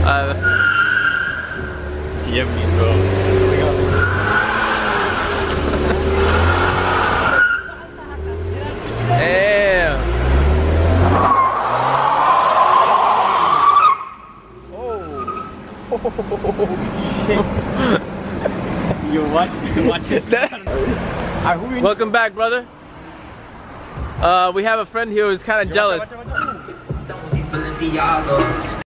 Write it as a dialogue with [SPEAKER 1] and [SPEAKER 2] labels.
[SPEAKER 1] Yummy, bro. Damn.
[SPEAKER 2] You watch it.
[SPEAKER 1] Welcome back, brother. We have a friend here who's kind of jealous.